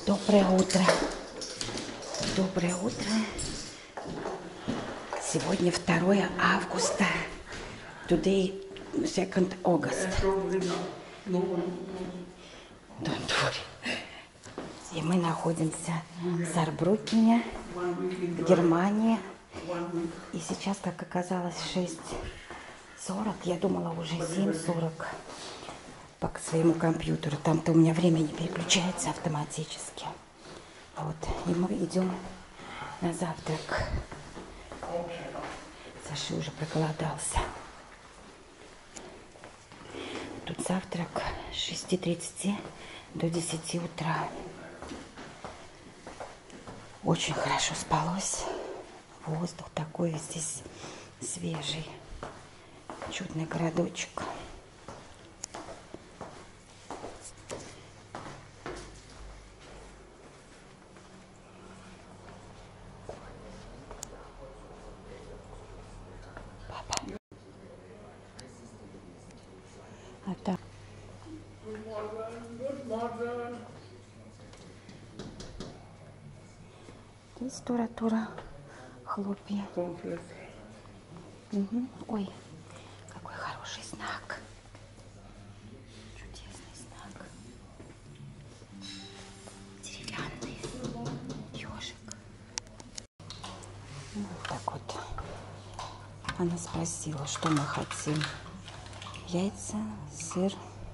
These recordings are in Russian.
Доброе утро. Доброе утро. Сегодня 2 августа. Today 2 August. Don't worry. И мы находимся в Саарбрюкене, в Германии. И сейчас, как оказалось, 6:40. Я думала уже 7:40 по своему компьютеру. Там-то у меня время не переключается автоматически. Вот. И мы идем на завтрак. Саша уже проголодался. Тут завтрак с 6:30 до 10 утра. Очень хорошо спалось. Воздух такой здесь свежий. Чудный городочек. Папа. А так. Здесь тура хлопья. Угу. Ой, какой хороший знак. Чудесный знак. Деревянный ежик. Вот так вот. Она спросила, что мы хотим. Яйца, сыр.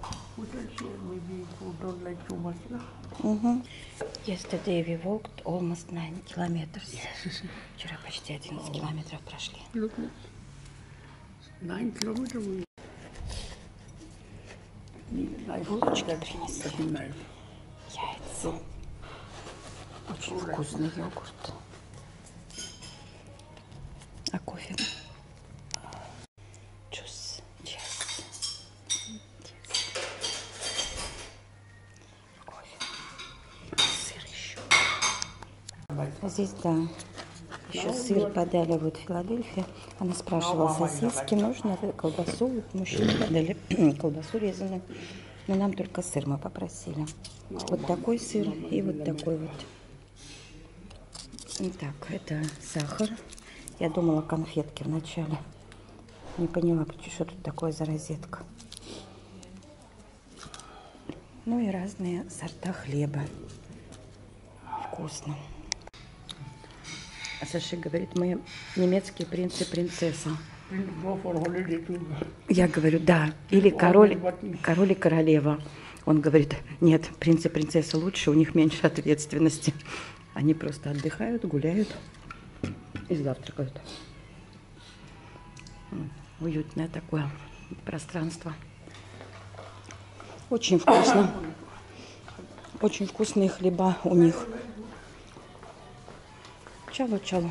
Yesterday we walked almost 9 kilometers. Вчера почти 11 километров прошли. 9 километров. Булочки принесли. Яйца. Очень вкусный йогурт. А кофе? Джус. Здесь, да, еще сыр подали, вот Филадельфия. Она спрашивала, сосиски нужно, колбасу. Вот мужчине подали колбасу резаную. Но нам только сыр мы попросили. Вот такой сыр и вот такой вот. Итак, это сахар. Я думала конфетки вначале. Не поняла, что тут такое за розетка. Ну и разные сорта хлеба. Вкусно. Саша говорит, мы немецкие принц и принцесса. Я говорю, да. Или король и королева. Он говорит, нет, принц и принцесса лучше, у них меньше ответственности. Они просто отдыхают, гуляют и завтракают. Уютное такое пространство. Очень вкусно. Очень вкусные хлеба у них. Чалу.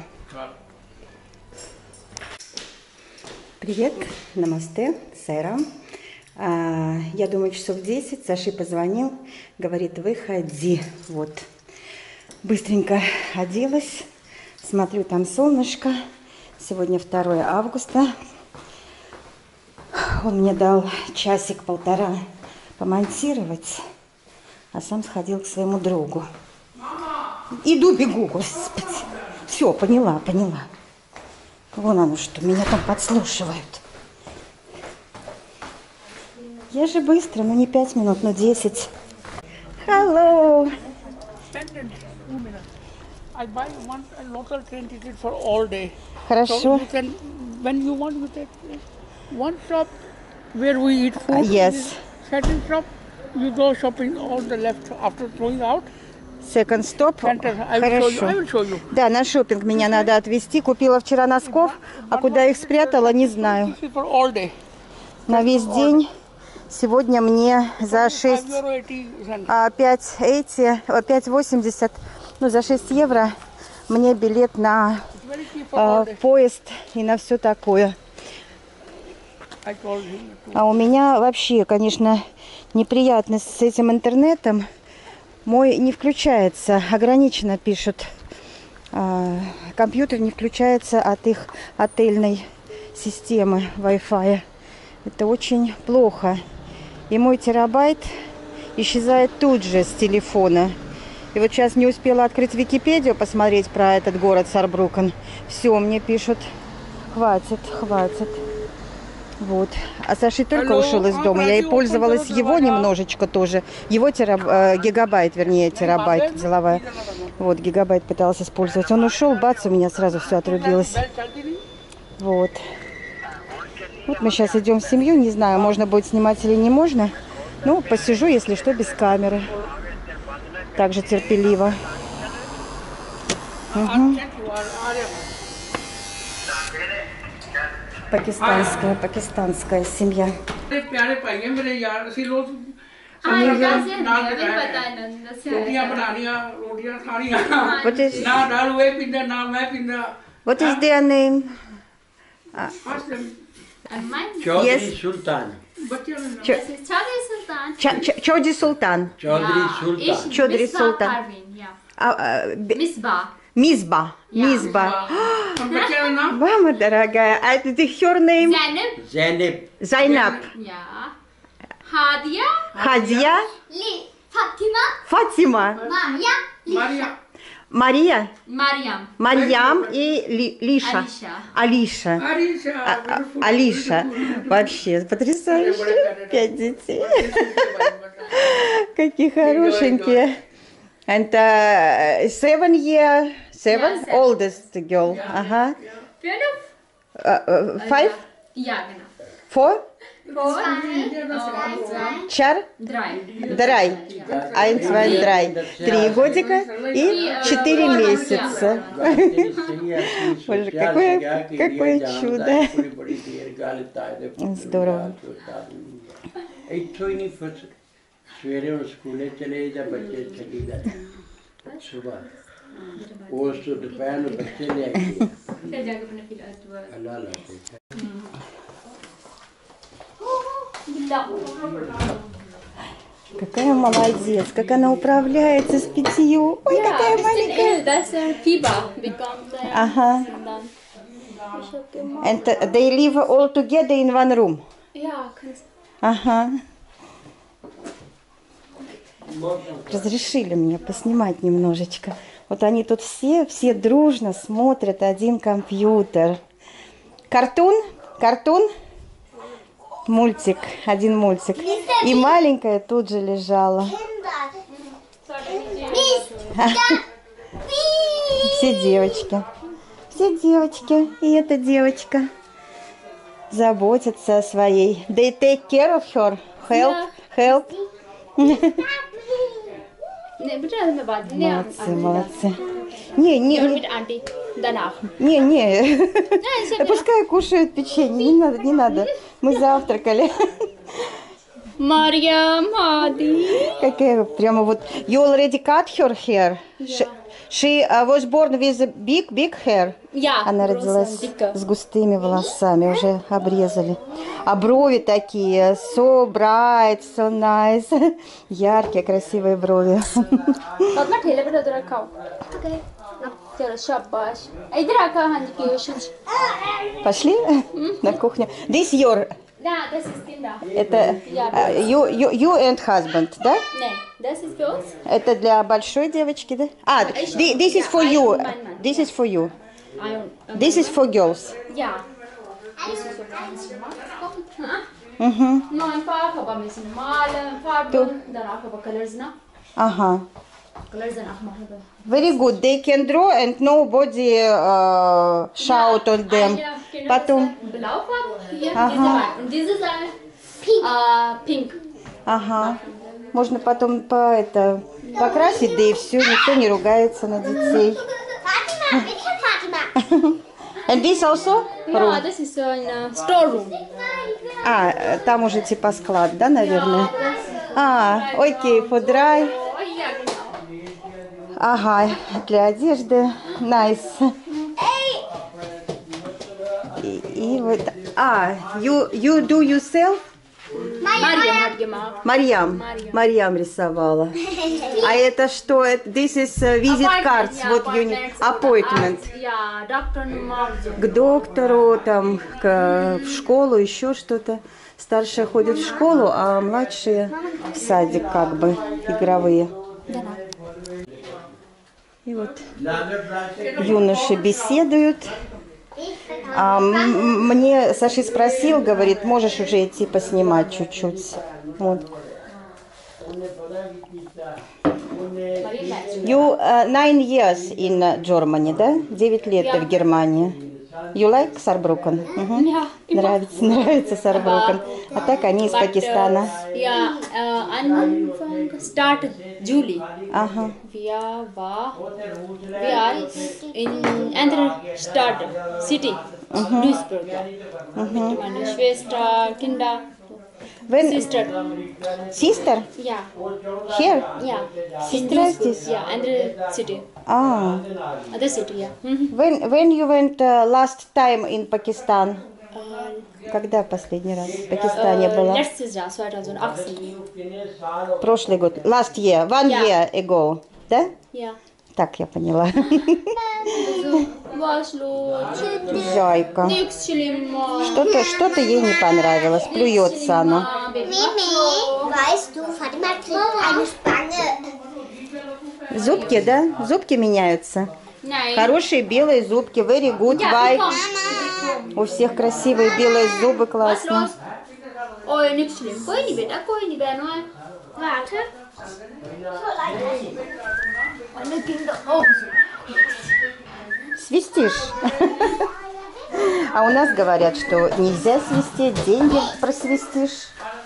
Привет, намасте, Сэра. Я думаю, часов 10. Саши позвонил, говорит, выходи. Вот. Быстренько оделась. Смотрю, там солнышко. Сегодня 2 августа. Он мне дал часик-полтора помонтировать, а сам сходил к своему другу. Иду, бегу, господи. Все, поняла. Вон оно что, меня там подслушивают. Я же быстро, ну не 5 минут, но 10. Hello. I buy one local train ticket for all day. Хорошо. So you can, when you want, you take one stop where we eat food. Yes. Second stop, you go shopping on the left after going out. Second stop. Хорошо. Да, на шопинг меня надо отвезти. Купила вчера носков, а куда их спрятала, не знаю. На весь день. Сегодня мне за 5,80, ну за 6 евро мне билет на поезд и на все такое. А у меня вообще, конечно, неприятность с этим интернетом. Мой не включается, ограниченно пишут. Компьютер не включается от их отельной системы Wi-Fi. Это очень плохо. И мой терабайт исчезает тут же с телефона. И вот сейчас не успела открыть Википедию, посмотреть про этот город Сарбрукен. Все, мне пишут, хватит, хватит. Вот. А Саша только ушел из дома. Я и пользовалась его немножечко тоже. Его гигабайт, вернее, терабайт деловая. Вот, гигабайт пыталась использовать. Он ушел, бац, у меня сразу все отрубилось. Вот. Вот мы сейчас идем в семью. Не знаю, можно будет снимать или не можно. Ну, посижу, если что, без камеры. Также терпеливо. Угу. Пакистанская семья. What is their name? Chaudhry Sultan. Chaudhry Sultan. Chaudhry Sultan. Misbah. Мама дорогая, а это her name? Zainab. Хадия. Фатима. Мария. Марьям и Лиша. Алиша. Алиша. Вообще потрясающе. 5 детей. Какие хорошенькие. And 7 oldest girl. Ага. 5? 4? Чар? Драй. 1, 2, 3. 3 годика и 4 месяца. Боже, какое чудо. Здорово. सवेरे वो स्कूले चले जा बच्चे चली जाते सुबह वो तो दोपहर में बच्चे ले Какая молодец, как она управляется с питью. Ой, какая маленькая. Ага. And they live all together in one room. Ага. Разрешили мне поснимать немножечко. Вот они тут все дружно смотрят один компьютер. Картун, мультик, один мультик. И маленькая тут же лежала. Все девочки, и эта девочка заботятся о своей. They take care of her, help. Молодцы. Не. Пускай кушают печенье. Не надо. Мы завтракали. Mariam, Hadi. Какая прямо вот. You already cut her hair? She was born with big hair. Yeah. Она родилась с густыми волосами, уже обрезали. А брови такие, so bright, so nice. Яркие, красивые брови. Пошли на кухню. This your... Это you and husband, да? Это для большой девочки, да? А, this is for you. This is for you. This is for girls. Ага. Very good. They can draw and nobody shout on them. Потом. Ага. Pink. Ага. Можно потом покрасить, да и все, никто не ругается на детей. And this also? Yeah, this is in storeroom. А, там уже типа склад, да, наверное? Окей, for dry. Ага, для одежды. Nice. И вот. You do yourself? Марьям рисовала. А это что? This is visit cards. Вот appointment. К доктору, там, в школу, еще что-то. Старшие ходят в школу, а младшие в садик, как бы, игровые. И вот юноши беседуют. Мне Саши спросил, говорит, можешь уже идти поснимать чуть-чуть. Вот. You 9 years in Germany, да? 9 лет ты в Германии. You like Saarbrücken? Нравится Saarbrücken. А так они из Пакистана. Yeah, I'm from start July. Ага. We are in Andhra start city, Duisburg. Mit meiner Schwester, Kinder, sister. Sister? Yeah, Here? yeah. Сестра здесь? Yeah, Andhra city, other city. Yeah. When you went last time in Pakistan? Когда последний раз в Пакистане была? Letztes Jahr 2018. Прошлый год. Last year. One year ago. Да? Yeah. Так я поняла. Waslo, Зайка. nichts schlimmer. Что-то ей не понравилось. Плюется она. Mimi, weißt du, Fatima kriegt eine Spange. Зубки, да? Зубки меняются. Nein. Хорошие белые зубки. Very good white. У всех красивые белые зубы. Was Классно. los? Oh, nichts schlimm. कोई नहीं बेटा, कोई नहीं बहनों है. Warte. Alle Kinder. Oh. Свистишь? А у нас говорят, что нельзя свистеть, деньги просвистишь.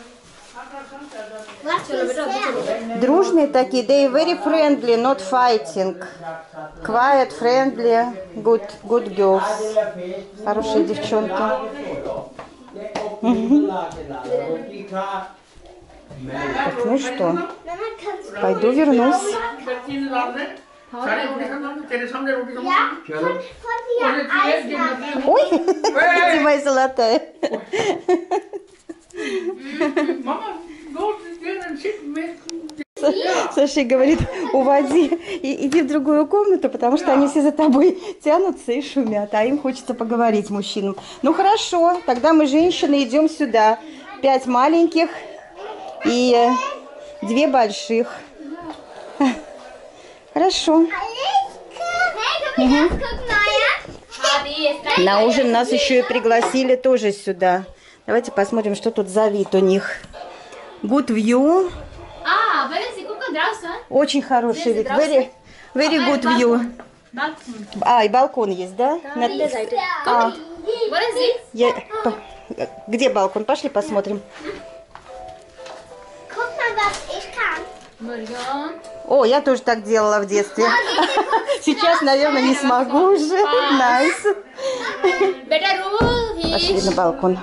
Дружные такие, they very friendly, not fighting. Quiet, friendly, good girls. Хорошие девчонки. Так, ну что, пойду вернусь. Ой, ты моя золотая. Саша говорит, уводи, иди в другую комнату, потому что они все за тобой тянутся и шумят, а им хочется поговорить, мужчинам. Ну хорошо, тогда мы, женщины, идем сюда. 5 маленьких и 2 больших. Хорошо. На ужин нас еще и пригласили тоже сюда. Давайте посмотрим, что тут за вид у них. Good view. Очень хороший вид. Very good view. И балкон есть, да? Где балкон? Пошли посмотрим. О, я тоже так делала в детстве. Сейчас, наверное, не смогу уже. Найс. Пошли на балкон.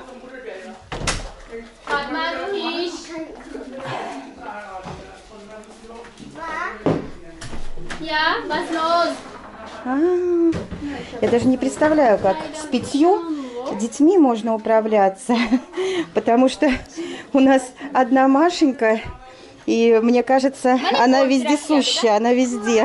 Я даже не представляю, как с 5 детьми можно управляться, потому что у нас одна Машенька, и мне кажется, она вездесущая, она везде.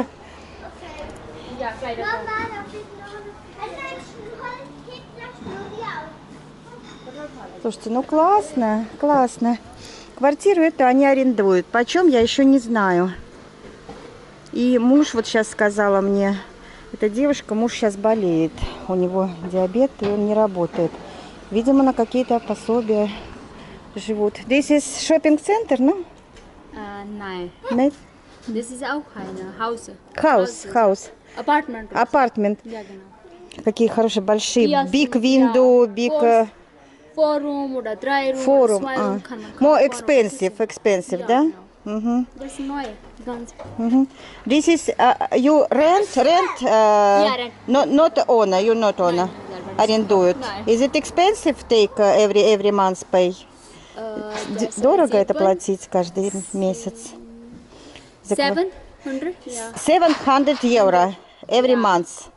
Слушайте, ну классно, классно. Квартиру эту они арендуют. Почем, я еще не знаю. И муж вот сейчас сказала мне, эта девушка, муж сейчас болеет. У него диабет, и он не работает. Видимо, на какие-то пособия живут. This is shopping center, no? Nein. Нет? Das ist auch ein Haus. House. Apartment. Apartment. Ja, genau. Какие хорошие, большие. Yes, Big window, yeah. big Forum oder 3 Room. forum. 2 Room kann man More kaufen. expensive, Ja, да? genau. Угу. Das ist neu. Ganz. This is you rent? rent. Not owner, you not owner. Арендуют. Nein. Is it expensive take every month pay? Дорого это платить каждый месяц? 700? Ja. 700 евро every month.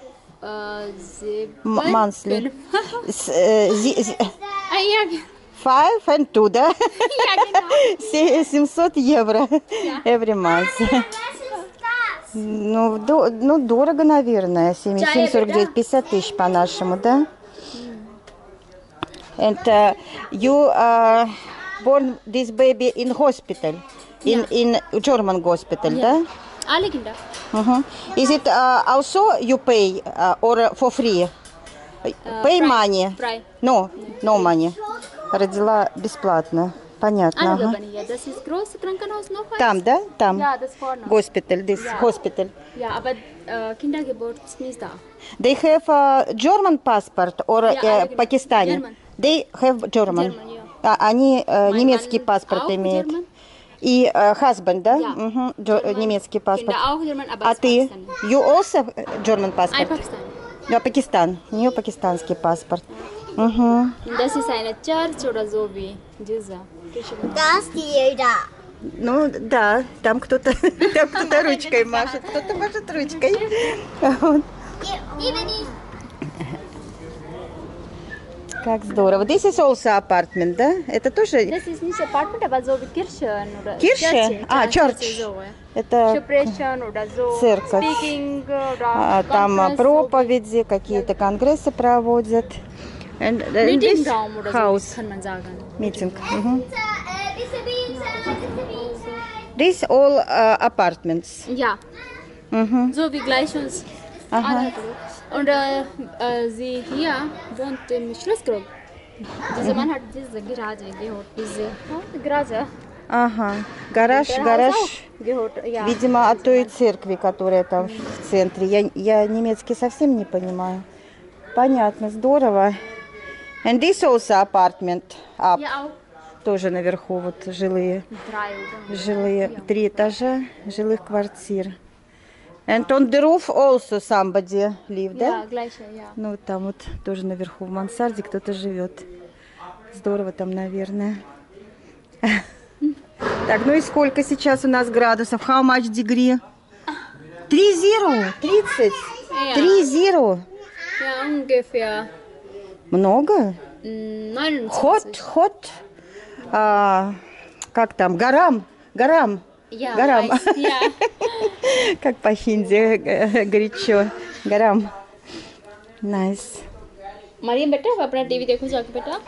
Monthly. Ja, 5 and 2, да? ja, genau. 700 евро every month. Ну, дорого, наверное. 749, 50 тысяч по-нашему, да? And you born this baby in hospital, in German hospital, да? Alle Kinder. Is it also you pay or for free? Pay money? Frei. No, no money. Родила бесплатно. Понятно. Alle Ага. Gebani, ja. Das ist große Krankenhaus noch. Там, да? Там. Ja, das vorne. Hospital, this Ja. hospital. Ja, aber Kindergeburt ist nicht da. They have a German passport or alle Pakistani? German. They have German. German, ja. Они немецкий Mann паспорт auch имеют. German? И husband, да? Ja. Мгм, German. немецкий паспорт. Kinder auch German, aber А ist ты? Pakistan. You also German Ein passport? Pakistan. Да, Пакистан. У нее пакистанский паспорт. Мгм. Und das ist eine Church oder so wie dieser. Da ist die da. Ну да, там кто-то ручкой машет, кто-то машет ручкой. Вот. Как здорово. This is also apartment, да? Это тоже Das ist nicht Apartment, aber so wie Kirchen oder Kirche? Church. А, Ja, church. So, ja. Это Separation oder so. Церковь. Speaking oder там Conference, проповеди, какие-то конгрессы проводят. And so. in this Meetingraum oder house, so, kann man sagen. meeting. This all apartments. Ja, Mhm. so wie gleich uns. Aha. Alle. Und sie hier wohnt im Schlossgrund. Dieser Mann hat diese Garage gehört. Diese Garage. Ага. Гараж, Der гараж. Haus auch gehört. Ja. Видимо, от той церкви, которая там в центре. Я немецкий совсем не понимаю. Понятно, здорово. And this also apartment up. Ja, auch Тоже наверху вот жилые, 3 oder 3 этажа жилых квартир. And on the roof also somebody live, да? Ja, gleiche, ja. Ну вот там вот тоже наверху в мансарде кто-то живет. Здорово там, наверное. Так, ну и сколько сейчас у нас градусов? How much degree? 30? 30? Ja. 30? Ja, ungefähr Много? 29. Hot? Как там? Гарам? Ja, Гарам. heiß, ja. Как по-хинди горячо. Гарам. Nice. मरियम बेटा अब अपना टीवी देखो जाके बेटा.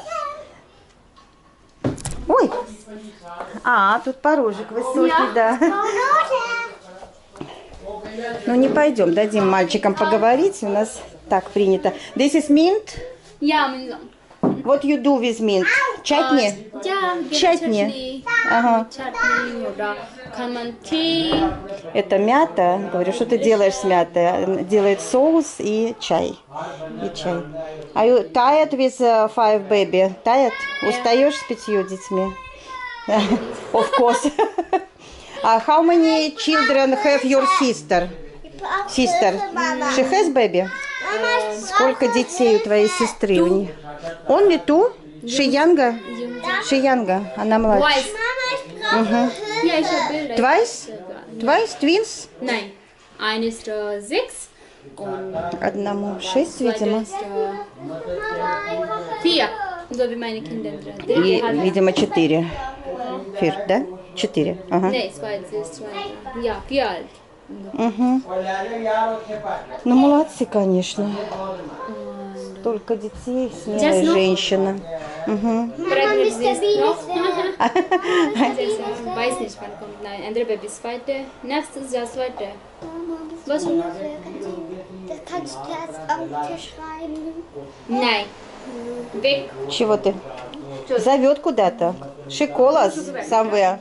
Ой! Тут порожек высокий, да. Ну не пойдем, дадим мальчикам поговорить. У нас так принято. This is mint. Ja, mein What you do with mint? Чатни? Ja, Чатни. Ага. Chutney oder kann man Tee. Это мята. Говорю, что ты делаешь с мятой? Делает соус и чай. Are you tired with 5 baby? Tired? Устаешь с 5 детьми? Of course. How many children have your sister? Sister. She has baby? Сколько детей у твоей сестры? Only two? She younger? She younger. Она младше. Weiß. Ja, ich habe Bilder. Twice? Twice? Twins? Nein. Eine ist 6 und Одному 6, zweite видимо. ist 4. So wie meine Kinder. И, видимо, 4. Фир, да? 4. Ага. Nee, zweite ist 2. Ja, 4 alt. Угу. Ну, молодцы, конечно. Столько детей, смелая Just no. женщина. Угу. Pregnant sie ist noch. Weiß nicht, wann kommt. Nein, andere Baby ist zweite. Nächstes Jahr zweite. Was? Das kannst du jetzt auf den Tisch schreiben. Nein. Weg. Чего ты? Зовет куда-то. Шиколас, somewhere.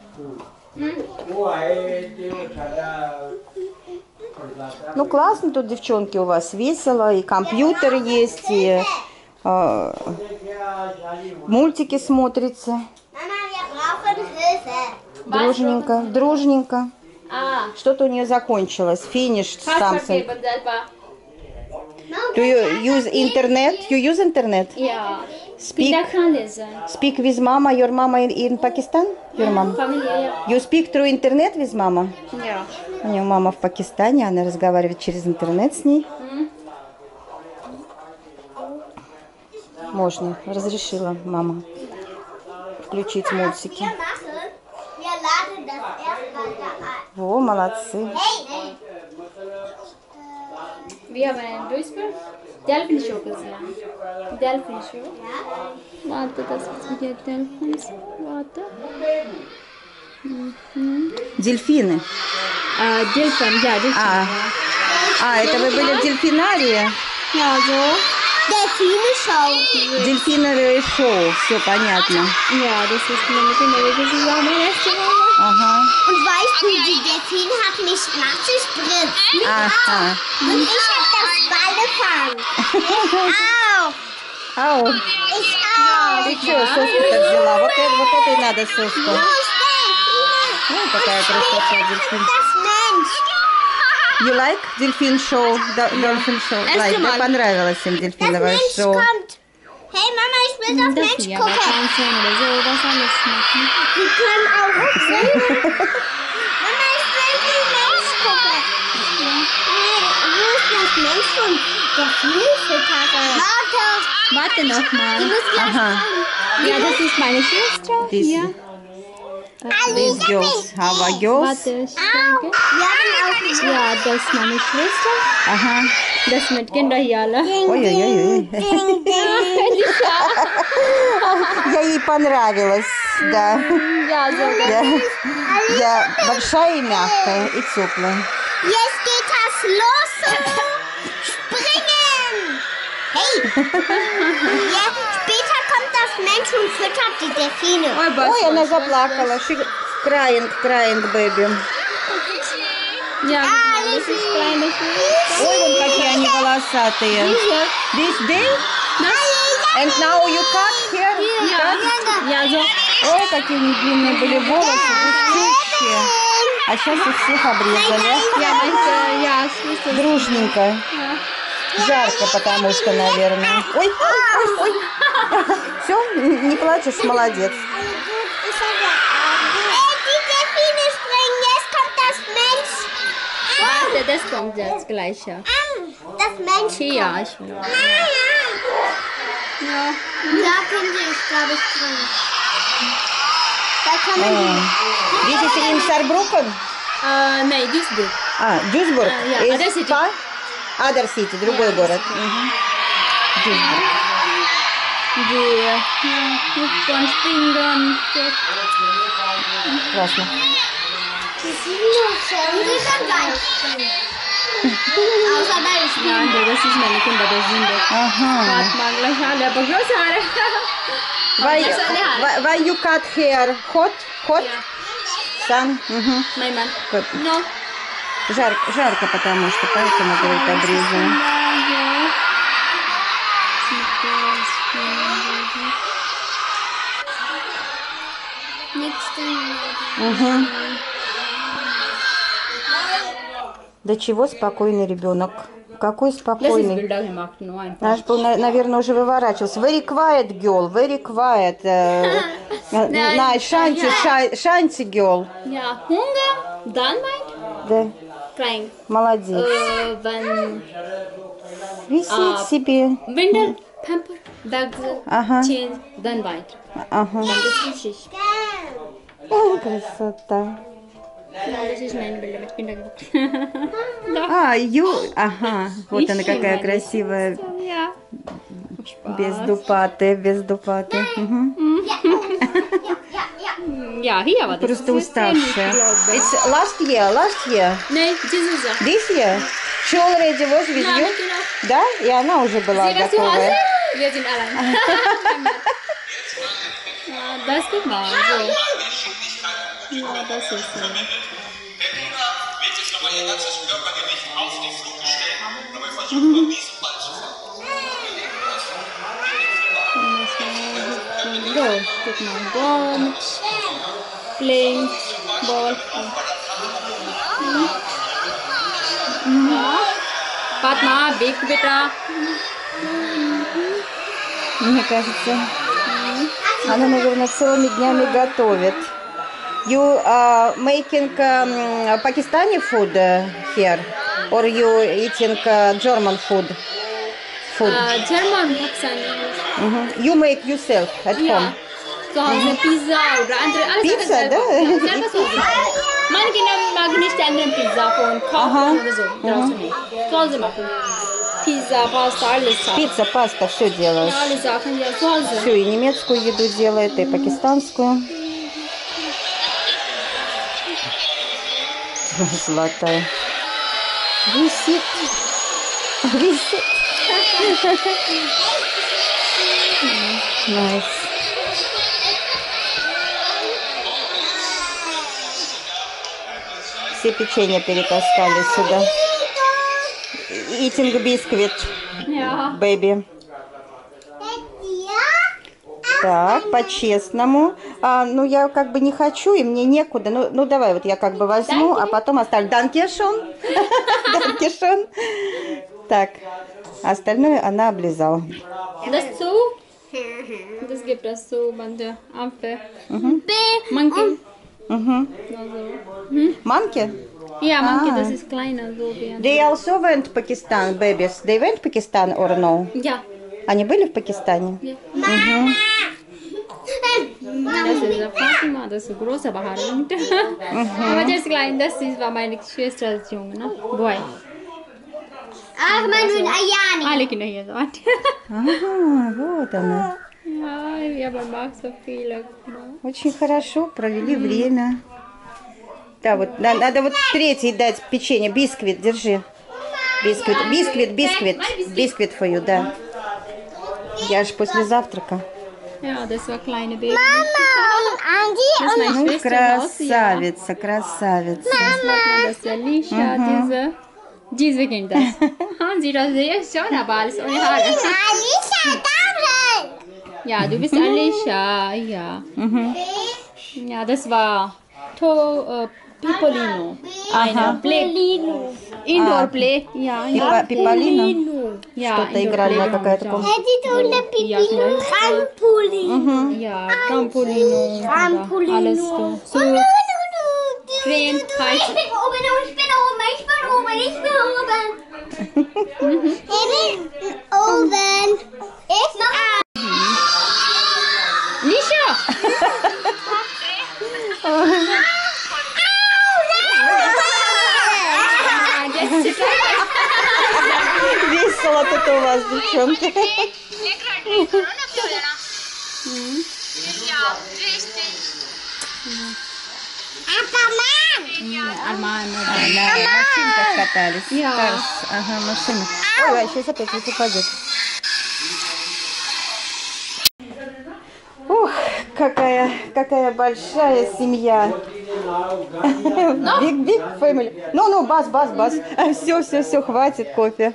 Ну, классно тут, девчонки, у вас весело. И компьютер есть, и мультики смотрятся. Mama, wir brauchen Hilfe. Дружненько. Ah. Что-то у нее закончилось. Finish Passwort something. geben selber. Do you use internet? You use internet? Ja. Speak, Kinder kann lesen. speak with mama. Your mama in Pakistan? Your mom? Familie, ja. You speak through internet with mama? Ja. У нее мама в Пакистане, она разговаривает через интернет с ней. Можно, разрешила мама включить мультики. Wir machen, wir laden das erstmal da ein. Во, молодцы. Hey! Wir haben einen Durchspiel. Delfin Show gesehen. Delfin Show. Warte, das ist hier Delfins. Warte. Дельфины. Delfin, ja, Delfin. Это вы были в дельфинарии? Ja, so. Delfine-Show. Дельфиновое шоу, все понятно. Ja, das ist meine Kinder. Das ist auch mein erste Mal. Ага. Und weißt du, die Delfine hat mich nasse Spritz. Ага. Und ich hab das Ball gefangen. Auch. Ау. Ich auch. Ты что, соску-то взяла? Вот это и надо соску. Wo ist Какая красота, дельфин. das Mensch? You like дельфин шоу? Dolphin show? Like, да, понравилось им Das дельфиновое Mensch шоу. kommt. Hey Mama, ich will das Mensch Ja, gucken. tanzen oder so, was alles machen. Wir können auch singen. Mama, ich will den Mensch gucken. Hey, wo ist das Mensch von Delfinenfütterer? Warte noch mal. Du musst gleich Ага. Ja, das ist meine Schwester. This, Hier. these girls. How are girls? Warte, ich denke. Wir haben auch Ja, das ist meine Schwester. Ага. Das mit Kindern hier alle. Ой-ой-ой. Ding, ding. Я ей понравилась, да. Ja, so. Я большая и мягкая, и теплая. Jetzt geht das los. Springen. Hey. Ja, später kommt das Mensch und füttert die Delfine. Ой, она заплакала. Crying, baby. Ja, das ist kleine Schwester. Ой, вон какие они волосатые. This day? And now you cut here? Cut? Ja, so. Ой, какие у них длинные были волосы, густющие. А сейчас их всех обрезали. Ja, meine Schwester. Дружненько. Жарко, потому что, наверное. Ой. Все, не плачешь, молодец. Die Delfine springen, jetzt kommt das Mensch. Warte, das kommt jetzt gleich. Ja. Das Mensch kommt. Ja, ich will. Ja. Da können sie es, glaube ich, springen. Da kann man die. Видите, им Сарбрукен? Nein, Duisburg. Дюсбург? Ja, Is Other City. far? Other City, другой город. Дюсбург. Die von Springen. Классно. Die sind nur schön. Die sind gleich springen. Außer bei den Spielen. Ja, das ist meine Kinder, das sind das. Ага. Warte mal, gleich alle, aber große Haare. Why you cut hair? Hot? Sun? Угу. Mein Mann. Вот. No. Жарко, потому что, поэтому, говорит, обрезаем. Угу. Да чего спокойный ребенок? Какой Das ist спокойный? Bilder gemacht, nur einfach. Наш был, наверное, уже выворачивался. Very quiet girl, very quiet. Nice, shanty girl. Ja, Hunger, dann meint, Да, crying. молодец. Wenn Висит себе. Winter, Pamper, Bags, Ага, Change, dann weiter. ага. Dann das ist ich. Ой, красота. Ja, das ist meine Bilder mit Kindern gemacht. Ага, вот она какая красивая. Ja. Без дупаты, без дупаты. Мгм. Ja, hier war das. Просто уставшая. It's last year. Nein, dieses Jahr. This year. She already was with Ja, you? genau. Да? И она уже была Sie war zu Hause, готовая. wir sind allein. Ja, das guck mal, so. Ja, das ist so. Wird jetzt nochmal ihr ganzes Körpergewicht auf die Flug gestellt, aber wir versuchen nur diesen Ball zu fangen. So, guck mal, Ball, Playing, Ball. Ja. Warte mal, weg bitte. Мне кажется, она, наверное, целыми днями готовит. You making Pakistani food here? Or you eating German food? German, Pakistani. You make yourself at Ja. home? Zu Hause Pizza oder andere, alles Pizza, selber. da? Ja, selber zu Hause. Meine Kinder mögen nicht andere Pizza von Kaufen oder so. Draußen nicht. Zu Hause machen. Pizza, Pasta, alles Sachen. Пицца, паста, все делаешь. Ja, alle Sachen, ja, zu Hause. Все, и немецкую еду делает, и пакистанскую. Золотая. Висит. Висит. Найс. Все печенье перетаскали сюда. Eating biscuit, Ja. baby. Так, по-честному. Ну, я как бы не хочу, и мне некуда. Ну давай, вот я как бы возьму, а потом оставлю. Данкишон. Данкишон. Так, остальное она облизала. Das zu. Das gibt es zu bei der Ampel. Monkey. Угу. Also. Манки? Ja, Monkey, das ist kleiner, so wie ein. They also went Pakistan, babies. They went Pakistan or no? Ja. Они были в Пакистане? Ja. Das ist Fatima, das ist groß, aber Haare nicht. Aber das ist klein, das war meine Schwester als Junge, ne? Boy. Ach, mein Ayani. Alle Kinder hier sind. Ага, вот она. Ja, я mag so viele. Очень хорошо провели время. Да, вот надо вот третий дать печенье. Бисквит, держи. Бисквит, бисквит, бисквит. Бисквит for you, да. Я же после завтрака. Ja, das war kleine Baby. Andi Das ist meine Ну, Schwester raus, ja. красавица, красавица. Das ist Alicia, diese Kinder. Haben Sie das jetzt schon, aber alles ohne Haare. Alicia, Gabriel. Ja, du bist Alicia, ja. Ja, das war Pipolino. Eine Play. Indoor Play. Ja, Indoor Play. Пиполина? Ja, Что-то игральная какая-то комната. Hätte Pipino. Trampolin. Ja, Trampolino. Trampolino. Alles so. So, Train, Ich Kite. bin oben, ich bin oben, ich bin oben, ich bin oben. Ich bin oben. Ich bin Nisha! Весело тут у вас, девчонки. Arman. На машинках катались. Я. Карс. Ага, машина. Ой, сейчас опять здесь упадет. Ух, какая большая семья. Big family. Ну, бас. Все, хватит кофе.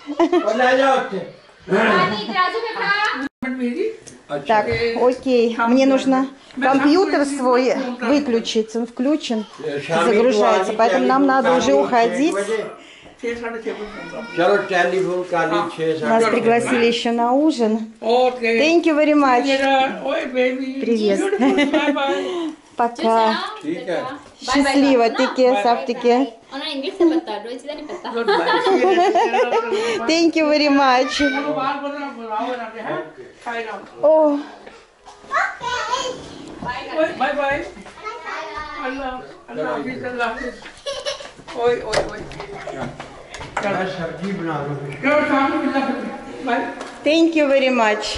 Так, окей. Мне нужно компьютер свой выключить. Он включен, загружается. Поэтому нам надо уже уходить. चलो टेलीफोन कर ली 6 Нас пригласили еще на ужин. Thank you very much. Привет. Пока. ठीक है Счастливо. Тике, саптике. Она English से पता, रोज से नहीं पता. Thank you very much. О, Bye. Allah Hafiz, Allah Hafiz. Oi. मैं सब्जी बना रहा हूँ Go, Bye. thank you very much.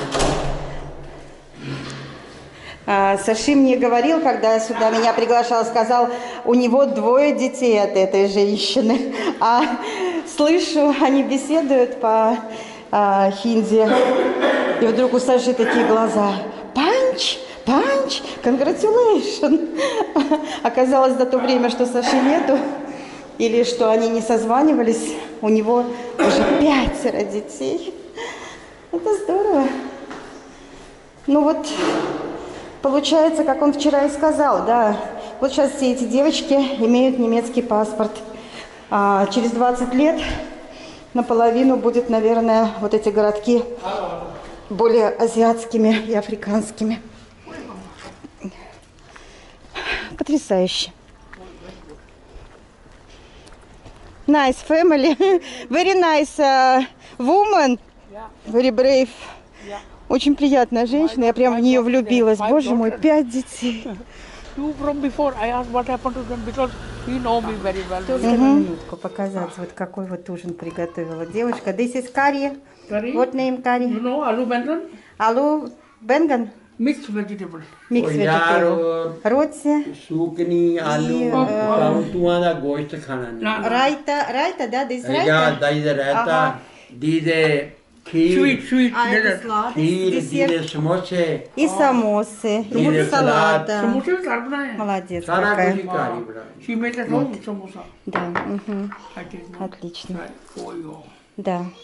Саши мне говорил, когда сюда меня приглашал, сказал, у него 2 детей от этой женщины. А слышу, они беседуют по хинди. И вдруг у Саши такие глаза. Панч, congratulations. Оказалось, за то время, что Саши нету, или что они не созванивались, у него уже 5 детей. Это здорово. Ну вот, получается, как он вчера и сказал, да, вот сейчас все эти девочки имеют немецкий паспорт. А через 20 лет наполовину будет, наверное, вот эти городки более азиатскими и африканскими. Потрясающе. Nice family. Very nice woman. Very brave. Очень приятная женщина. Я прям в нее влюбилась. Боже мой, 5 детей. You from before, I asked what happened to them because he know me very well. Минутку показать, вот какой вот ужин приготовила девушка. This is curry. Curry? What name curry? You know Alu Benton? Алу Бенган? Mixed vegetable. Mix ਉਹ ਯਾਰ vegetable. Році, ਸੂਕਨੀ ਆਲੂ ਪਾਉਂਤੂਆਂ ਦਾ ਗੋਸ਼ਤ ਖਾਣਾ ਨਹੀਂ райта, да, десь Я райта. дайде рета, диде Sweet, खीर, sweet. А это dessert. сладость, खीर, десерт. диде समोसे, И самосы, и Или салат. салат. Да. Samosa is घर बनाए हैं. Молодец सारा какая. कुछ ही कारी बना। She made at home samosa. Да, мгм. I did not Отлично. try for you. Да.